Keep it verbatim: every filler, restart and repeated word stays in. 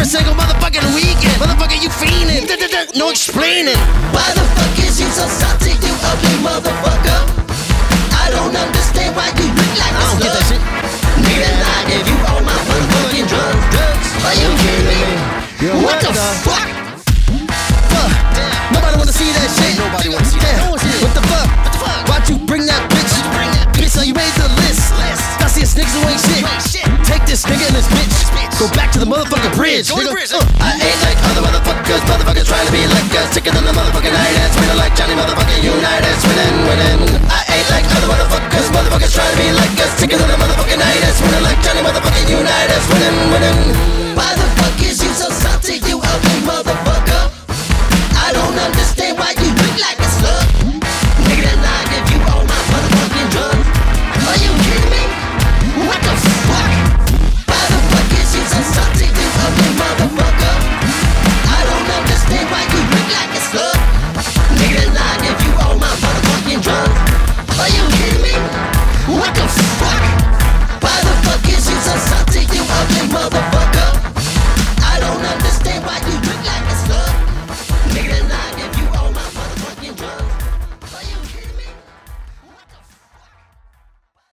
every single motherfucking weekend. Motherfucker, you fiendin', no explaining. Why the fuck is you so salty, you ugly motherfucker? I don't understand why you look like I don't get that shit. Nigga, I gave you all my motherfucking drugs. drugs. Are you kidding me? Yo, what the the fuck? Fuck. Nobody wanna see that shit. Nobody wanna see that. Damn. What the fuck? Why'd you bring that bitch? Bitch, so you made the list. I see a niggas who ain't shit. Take this nigga and this bitch. Go back to the motherfucking bridge. Go to the nigga. bridge. Uh. I ain't like other motherfuckers. Motherfuckers trying to be like us. Sicker than the motherfucking United. Winning like Johnny motherfucking United. Winning, winning. I ain't like other motherfuckers. Motherfuckers trying to be like us. Sicker than the motherfucking United. Winning like Johnny